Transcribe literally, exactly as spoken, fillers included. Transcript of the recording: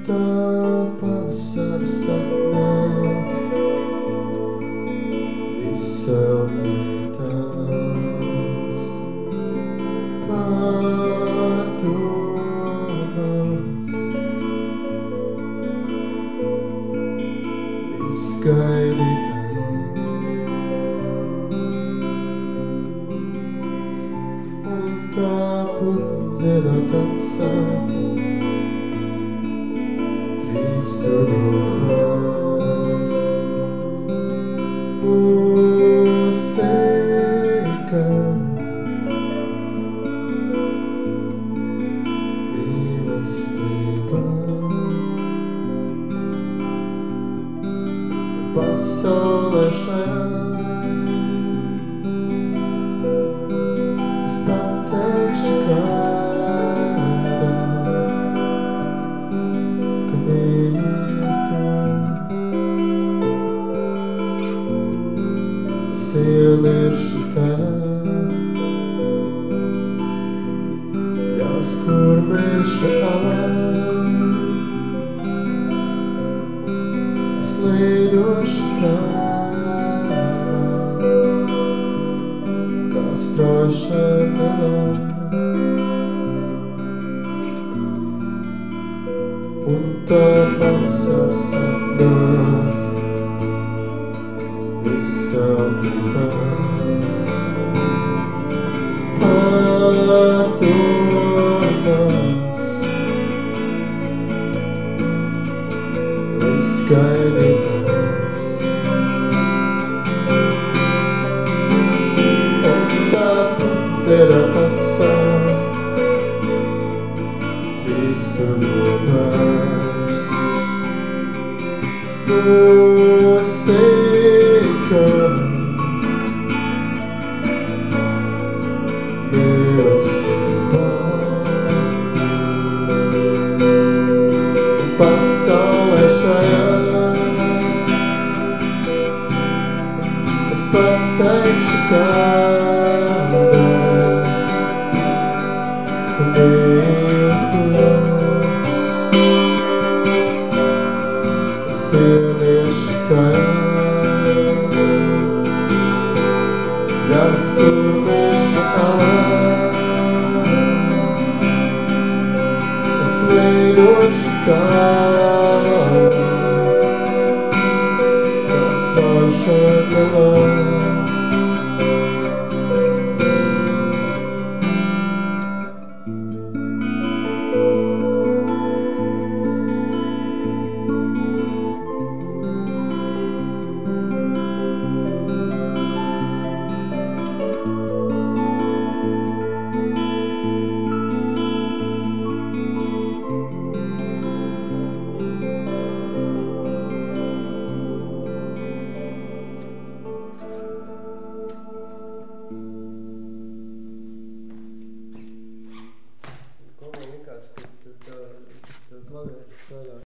tā pavasara sapnā izsaldītās pārdomās, izgaidītās, un tāpat dziedāt atsāk trīs rodās. Mūsika mīlestība pasaulē šajā es pateikšu kādā, ka mīļi tu. Es ieliršu tajā pļaus, kur meža alā. Es lidošu tādā kā strauša melā, un tā pavasars sapnāk izsaldītās pārdomās, izgaidītās, un tāpat dziedāt atsāk trīs rodās. Mūsika mīlestība pasaulē šajā es pateikšu kādā, ka mīlu tu. Es ieliešu tajā pļavas, kur meža alā. Es lidošu tā